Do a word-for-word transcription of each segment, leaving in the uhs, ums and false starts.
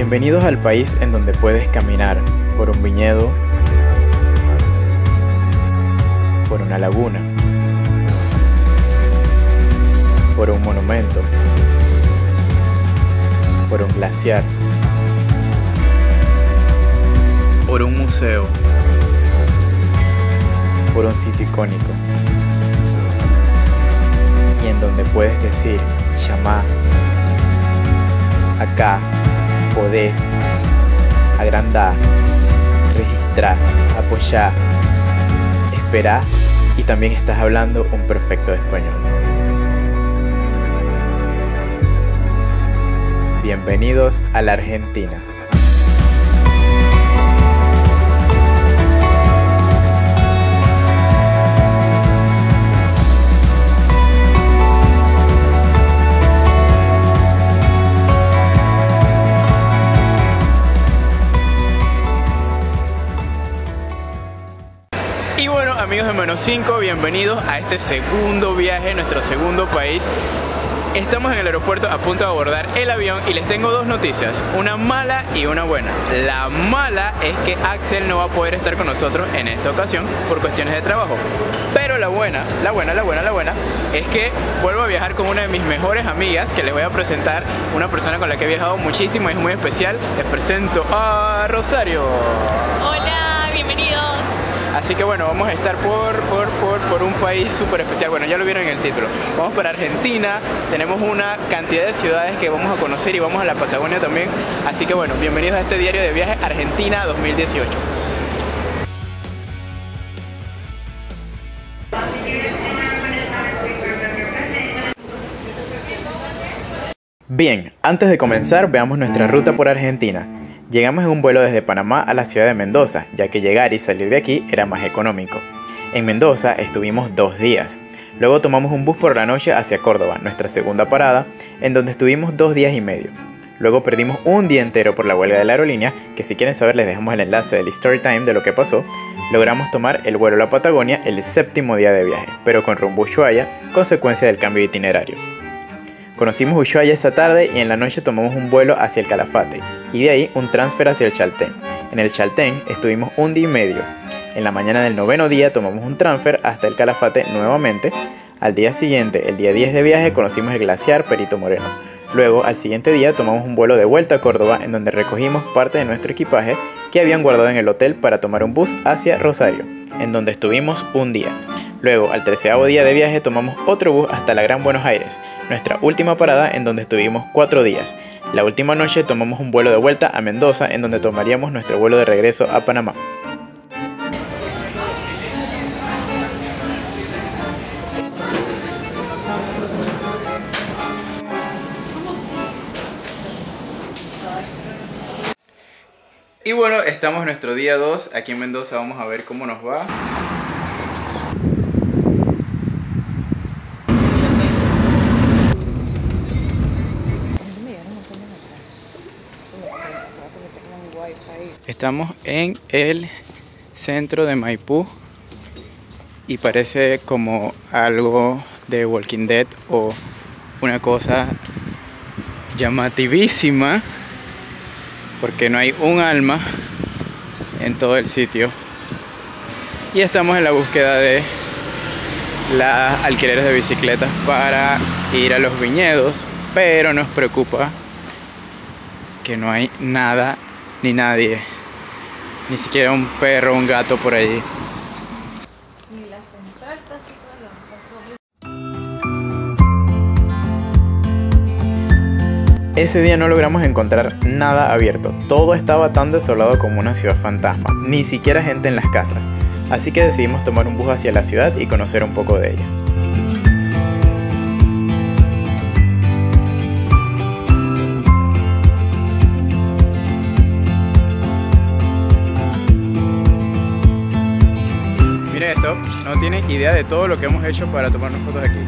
Bienvenidos al país en donde puedes caminar por un viñedo, por una laguna, por un monumento, por un glaciar, por un museo, por un sitio icónico, y en donde puedes decir, Shamá, acá podés agrandar, registrar, apoyar, esperar, y también estás hablando un perfecto español. Bienvenidos a la Argentina. Y bueno, amigos de Menos cinco, bienvenidos a este segundo viaje, nuestro segundo país. Estamos en el aeropuerto a punto de abordar el avión y les tengo dos noticias, una mala y una buena. La mala es que Axel no va a poder estar con nosotros en esta ocasión por cuestiones de trabajo. Pero la buena, la buena, la buena, la buena es que vuelvo a viajar con una de mis mejores amigas que les voy a presentar, una persona con la que he viajado muchísimo y es muy especial. Les presento a Rosario. Hola, bienvenidos. Así que bueno, vamos a estar por, por, por, por un país súper especial. Bueno, ya lo vieron en el título. Vamos para Argentina, tenemos una cantidad de ciudades que vamos a conocer y vamos a la Patagonia también. Así que bueno, bienvenidos a este diario de viaje Argentina dos mil dieciocho. Bien, antes de comenzar, veamos nuestra ruta por Argentina. Llegamos en un vuelo desde Panamá a la ciudad de Mendoza, ya que llegar y salir de aquí era más económico. En Mendoza estuvimos dos días. Luego tomamos un bus por la noche hacia Córdoba, nuestra segunda parada, en donde estuvimos dos días y medio. Luego perdimos un día entero por la huelga de la aerolínea, que si quieren saber les dejamos el enlace del story time de lo que pasó. Logramos tomar el vuelo a la Patagonia el séptimo día de viaje, pero con rumbo a Ushuaia, consecuencia del cambio de itinerario. Conocimos Ushuaia esta tarde y en la noche tomamos un vuelo hacia el Calafate y de ahí un transfer hacia el Chaltén. En el Chaltén estuvimos un día y medio. En la mañana del noveno día tomamos un transfer hasta el Calafate nuevamente. Al día siguiente, el día diez de viaje, conocimos el glaciar Perito Moreno. Luego, al siguiente día, tomamos un vuelo de vuelta a Córdoba en donde recogimos parte de nuestro equipaje que habían guardado en el hotel para tomar un bus hacia Rosario, en donde estuvimos un día. Luego, al treceavo día de viaje, tomamos otro bus hasta la Gran Buenos Aires, nuestra última parada en donde estuvimos cuatro días. La última noche tomamos un vuelo de vuelta a Mendoza en donde tomaríamos nuestro vuelo de regreso a Panamá. Y bueno, estamos en nuestro día dos aquí en Mendoza, vamos a ver cómo nos va. Estamos en el centro de Maipú y parece como algo de Walking Dead o una cosa llamativísima porque no hay un alma en todo el sitio y estamos en la búsqueda de las alquileres de bicicletas para ir a los viñedos, pero nos preocupa que no hay nada ni nadie. Ni siquiera un perro o un gato por allí. Ni la central está así con los... Ese día no logramos encontrar nada abierto. Todo estaba tan desolado como una ciudad fantasma. Ni siquiera gente en las casas. Así que decidimos tomar un bus hacia la ciudad y conocer un poco de ella. Miren esto, no tienen idea de todo lo que hemos hecho para tomarnos fotos aquí.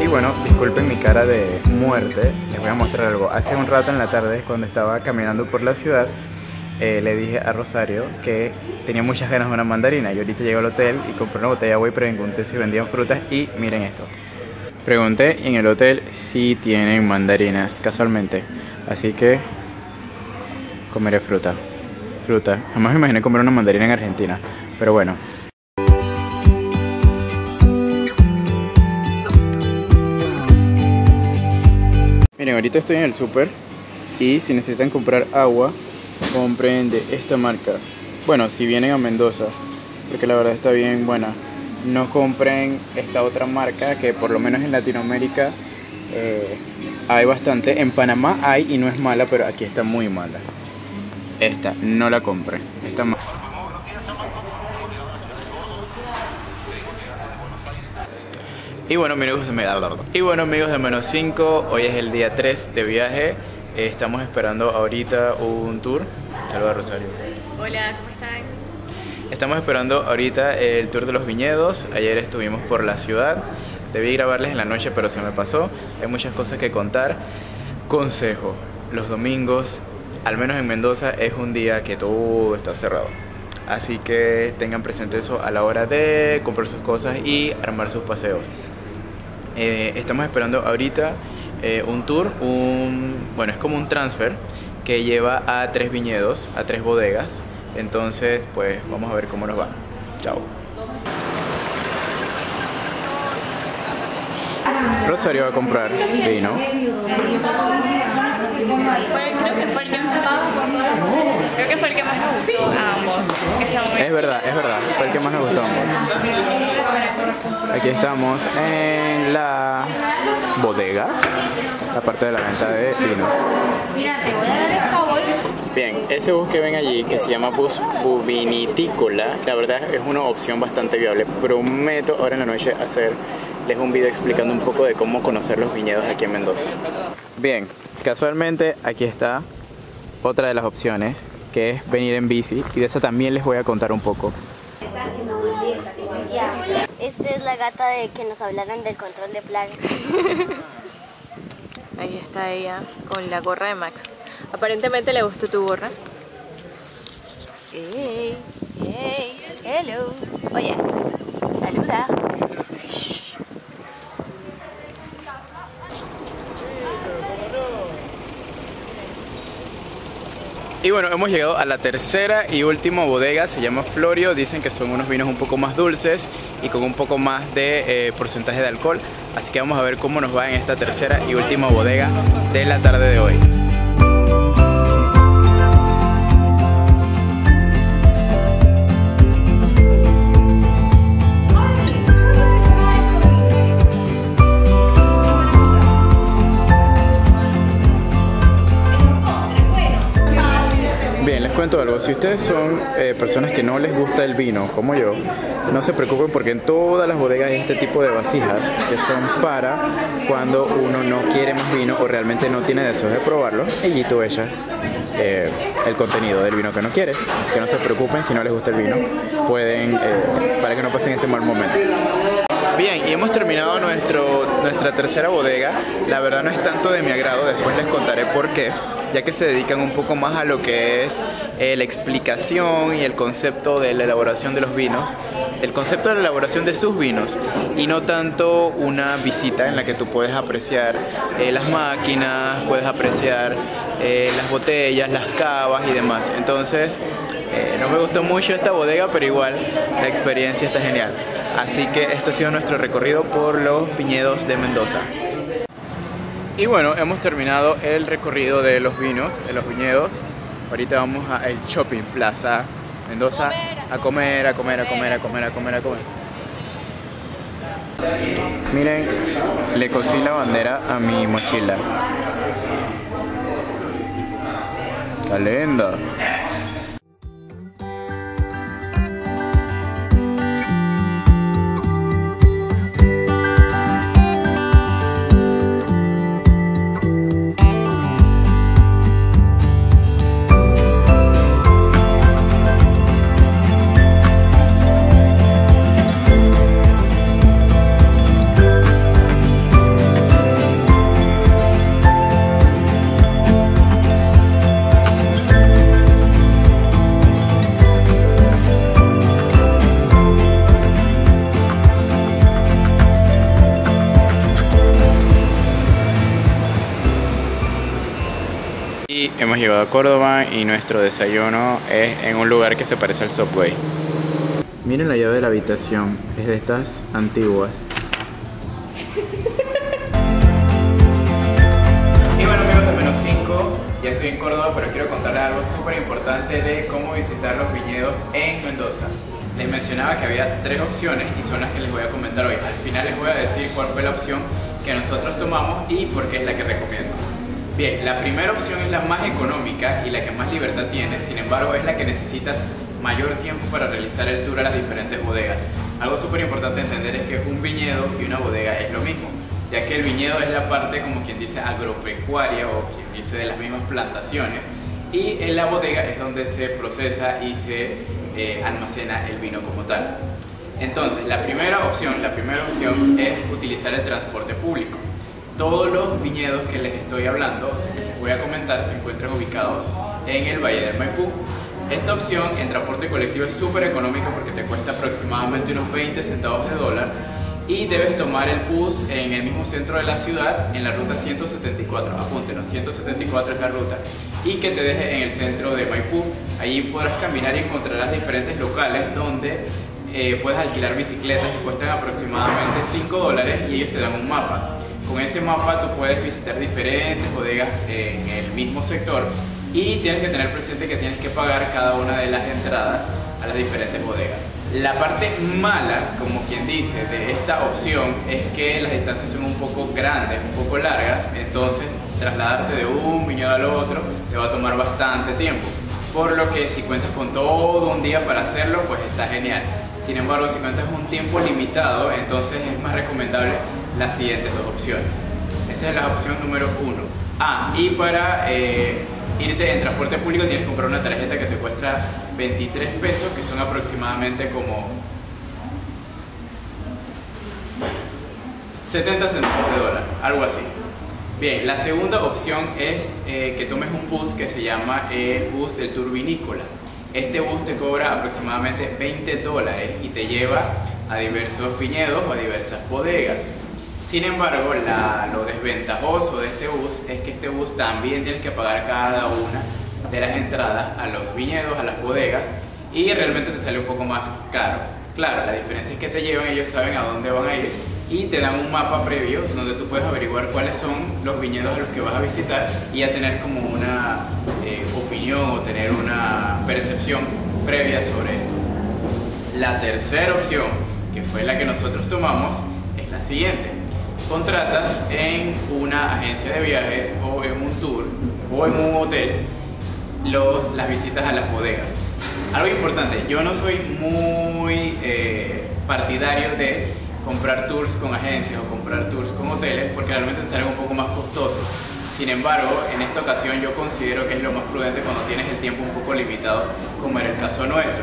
bueno, disculpen mi cara de muerte, les voy a mostrar algo. Hace un rato en la tarde, cuando estaba caminando por la ciudad, eh, le dije a Rosario que tenía muchas ganas de una mandarina. Y ahorita llego al hotel y compré una botella de agua y pregunté si vendían frutas y miren esto. Pregunté en el hotel si tienen mandarinas, casualmente. Así que comeré fruta. Fruta. Jamás me imaginé comer una mandarina en Argentina, pero bueno. Miren, ahorita estoy en el súper y si necesitan comprar agua, compren de esta marca. Bueno, si vienen a Mendoza, porque la verdad está bien buena. No compren esta otra marca que por lo menos en Latinoamérica eh, hay bastante. En Panamá hay y no es mala, pero aquí está muy mala. Esta, no la compren. Está mala. Y bueno amigos de Medallo. Y bueno amigos de Menos cinco, hoy es el día tres de viaje. eh, Estamos esperando ahorita un tour. Saluda Rosario. Hola, ¿cómo están? Estamos esperando ahorita el tour de los viñedos. Ayer estuvimos por la ciudad. Debí grabarles en la noche pero se me pasó. Hay muchas cosas que contar. Consejo, los domingos, al menos en Mendoza, es un día que todo está cerrado. Así que tengan presente eso a la hora de comprar sus cosas y armar sus paseos. Eh, estamos esperando ahorita eh, un tour, un, bueno, es como un transfer que lleva a tres viñedos, a tres bodegas. Entonces, pues vamos a ver cómo nos va. Chao. Rosario va a comprar vino. Fue, creo que fue el que creo que fue el que más nos gustó a ambos. Es verdad, es verdad, fue el que más nos gustó a ambos. Aquí estamos en la bodega, la parte de la venta de vinos. Mira, te voy a dar el favor. Bien, ese bus que ven allí, que se llama bus vinitícola, la verdad es una opción bastante viable. Prometo ahora en la noche hacerles un video explicando un poco de cómo conocer los viñedos aquí en Mendoza. Bien, casualmente aquí está otra de las opciones, que es venir en bici, y de esa también les voy a contar un poco. Esta es la gata de que nos hablaron del control de plagas. Ahí está ella con la gorra de Max. Aparentemente le gustó tu gorra. Hey, hey, hello. Oye, saluda. Y bueno, hemos llegado a la tercera y última bodega, se llama Florio. Dicen que son unos vinos un poco más dulces y con un poco más de eh, porcentaje de alcohol. Así que vamos a ver cómo nos va en esta tercera y última bodega de la tarde de hoy. Bien, les cuento algo. Si ustedes son eh, personas que no les gusta el vino, como yo, no se preocupen porque en todas las bodegas hay este tipo de vasijas que son para cuando uno no quiere más vino o realmente no tiene deseos de probarlo, y allí tú echas eh, el contenido del vino que no quieres. Así que no se preocupen si no les gusta el vino, pueden, eh, para que no pasen ese mal momento. Bien, y hemos terminado nuestro, nuestra tercera bodega. La verdad no es tanto de mi agrado, después les contaré por qué, ya que se dedican un poco más a lo que es eh, la explicación y el concepto de la elaboración de los vinos, el concepto de la elaboración de sus vinos, y no tanto una visita en la que tú puedes apreciar eh, las máquinas, puedes apreciar eh, las botellas, las cavas y demás. Entonces, eh, no me gustó mucho esta bodega, pero igual la experiencia está genial. Así que esto ha sido nuestro recorrido por los viñedos de Mendoza. Y bueno, hemos terminado el recorrido de los vinos, de los viñedos. Ahorita vamos al Shopping Plaza Mendoza a comer, a comer, a comer, a comer, a comer, a comer. Miren, le cosí la bandera a mi mochila. ¡Calenda! Y hemos llegado a Córdoba y nuestro desayuno es en un lugar que se parece al Subway. Miren la llave de la habitación, es de estas antiguas. Y bueno amigos de Menos cinco, ya estoy en Córdoba, pero quiero contarles algo súper importante de cómo visitar los viñedos en Mendoza. Les mencionaba que había tres opciones y son las que les voy a comentar hoy. Al final les voy a decir cuál fue la opción que nosotros tomamos y por qué es la que recomiendo. Bien, la primera opción es la más económica y la que más libertad tiene, sin embargo es la que necesitas mayor tiempo para realizar el tour a las diferentes bodegas. Algo súper importante entender es que un viñedo y una bodega es lo mismo, ya que el viñedo es la parte, como quien dice, agropecuaria o quien dice de las mismas plantaciones, y en la bodega es donde se procesa y se eh, almacena el vino como tal. Entonces, la primera opción, la primera opción es utilizar el transporte público. Todos los viñedos que les estoy hablando, o sea, que les voy a comentar, se encuentran ubicados en el Valle del Maipú. Esta opción en transporte colectivo es súper económica porque te cuesta aproximadamente unos veinte centavos de dólar y debes tomar el bus en el mismo centro de la ciudad en la ruta ciento setenta y cuatro, apúntenos, ciento setenta y cuatro es la ruta, y que te deje en el centro de Maipú. Allí podrás caminar y encontrarás diferentes locales donde eh, puedes alquilar bicicletas que cuestan aproximadamente cinco dólares y ellos te dan un mapa. Con ese mapa tú puedes visitar diferentes bodegas en el mismo sector y tienes que tener presente que tienes que pagar cada una de las entradas a las diferentes bodegas. La parte mala, como quien dice, de esta opción es que las distancias son un poco grandes, un poco largas, entonces trasladarte de un viñedo al otro te va a tomar bastante tiempo. Por lo que si cuentas con todo un día para hacerlo, pues está genial. Sin embargo, si cuentas con un tiempo limitado, entonces es más recomendable las siguientes dos opciones. Esa es la opción número uno. Ah, y para eh, irte en transporte público tienes que comprar una tarjeta que te cuesta veintitrés pesos, que son aproximadamente como setenta centavos de dólar, algo así. Bien, la segunda opción es eh, que tomes un bus que se llama el bus del Tour Vinícola. Este bus te cobra aproximadamente veinte dólares y te lleva a diversos viñedos o a diversas bodegas. Sin embargo, la, lo desventajoso de este bus es que este bus también tienes que pagar cada una de las entradas a los viñedos, a las bodegas, y realmente te sale un poco más caro. Claro, la diferencia es que te llevan, ellos saben a dónde van a ir y te dan un mapa previo donde tú puedes averiguar cuáles son los viñedos a los que vas a visitar y ya tener como una eh, opinión o tener una percepción previa sobre esto. La tercera opción, que fue la que nosotros tomamos, es la siguiente. Contratas en una agencia de viajes o en un tour o en un hotel los, las visitas a las bodegas. Algo importante, yo no soy muy eh, partidario de comprar tours con agencias o comprar tours con hoteles porque realmente te salen un poco más costosos. Sin embargo, en esta ocasión yo considero que es lo más prudente cuando tienes el tiempo un poco limitado, como era el caso nuestro.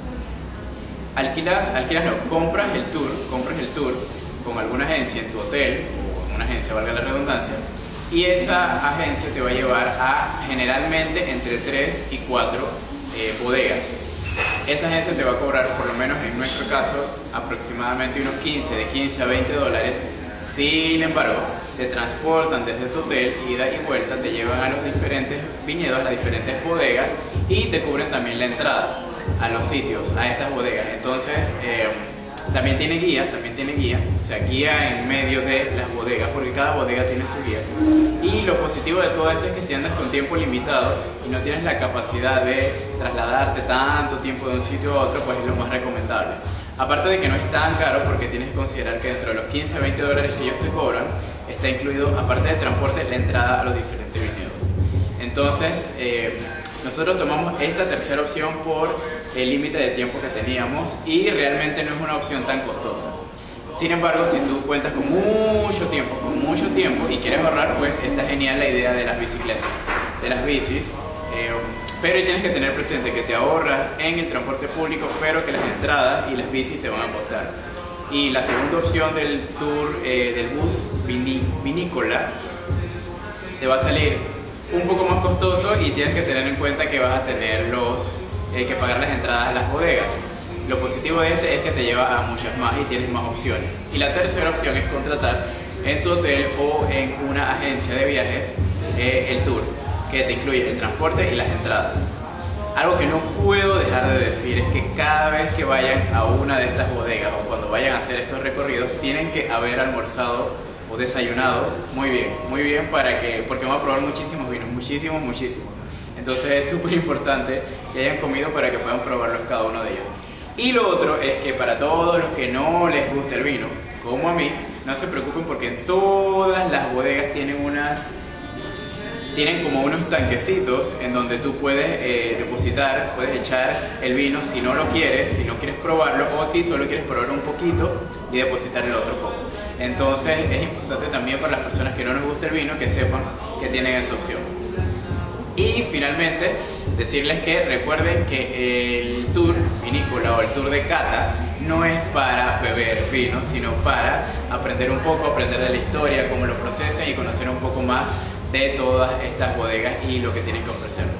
Alquilas, alquilas no, compras el tour, compras el tour con alguna agencia en tu hotel, o en una agencia, valga la redundancia, y esa agencia te va a llevar a generalmente entre tres y cuatro eh, bodegas. Esa agencia te va a cobrar, por lo menos en nuestro caso, aproximadamente unos quince, de quince a veinte dólares. Sin embargo, te transportan desde tu hotel, ida y vuelta, te llevan a los diferentes viñedos, a las diferentes bodegas y te cubren también la entrada a los sitios, a estas bodegas. Entonces, eh, también tiene guía, también tiene guía, o sea, guía en medio de las bodegas, porque cada bodega tiene su guía. Y lo positivo de todo esto es que si andas con tiempo limitado y no tienes la capacidad de trasladarte tanto tiempo de un sitio a otro, pues es lo más recomendable. Aparte de que no es tan caro, porque tienes que considerar que dentro de los quince a veinte dólares que ellos te cobran, está incluido, aparte del transporte, la entrada a los diferentes viñedos. Entonces, eh, nosotros tomamos esta tercera opción por el límite de tiempo que teníamos y realmente no es una opción tan costosa. Sin embargo, si tú cuentas con mucho tiempo, con mucho tiempo y quieres ahorrar, pues está genial la idea de las bicicletas, de las bicis. Eh, pero tienes que tener presente que te ahorras en el transporte público, pero que las entradas y las bicis te van a costar. Y la segunda opción del tour eh, del bus viní, vinícola te va a salir un poco más costoso y tienes que tener en cuenta que vas a tener los, eh, que pagar las entradas a las bodegas. Lo positivo de este es que te lleva a muchas más y tienes más opciones. Y la tercera opción es contratar en tu hotel o en una agencia de viajes eh, el tour. que te incluye el transporte y las entradas. Algo que no puedo dejar de decir es que cada vez que vayan a una de estas bodegas o cuando vayan a hacer estos recorridos, tienen que haber almorzado o desayunado muy bien, muy bien para que, porque vamos a probar muchísimos vinos, muchísimos, muchísimos. Entonces es súper importante que hayan comido para que puedan probarlos cada uno de ellos. Y lo otro es que para todos los que no les gusta el vino, como a mí, no se preocupen porque en todas las bodegas tienen unas tienen como unos tanquecitos en donde tú puedes eh, depositar, puedes echar el vino si no lo quieres, si no quieres probarlo o si solo quieres probar un poquito y depositar el otro poco. Entonces es importante también para las personas que no les gusta el vino que sepan que tienen esa opción. Y finalmente decirles que recuerden que el tour vinícola o el tour de cata no es para beber vino, sino para aprender un poco, aprender de la historia, cómo lo procesan y conocer un poco más de todas estas bodegas y lo que tienen que ofrecer.